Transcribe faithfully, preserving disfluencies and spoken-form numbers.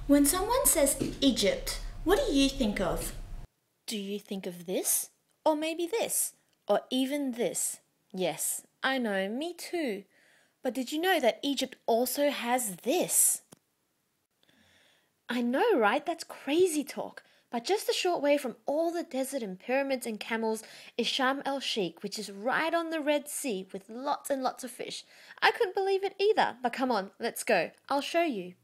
When someone says Egypt, what do you think of? Do you think of this? Or maybe this? Or even this? Yes, I know, me too. But did you know that Egypt also has this? I know, right? That's crazy talk. But just a short way from all the desert and pyramids and camels is Sharm el Sheikh, which is right on the Red Sea with lots and lots of fish. I couldn't believe it either, but come on, let's go. I'll show you.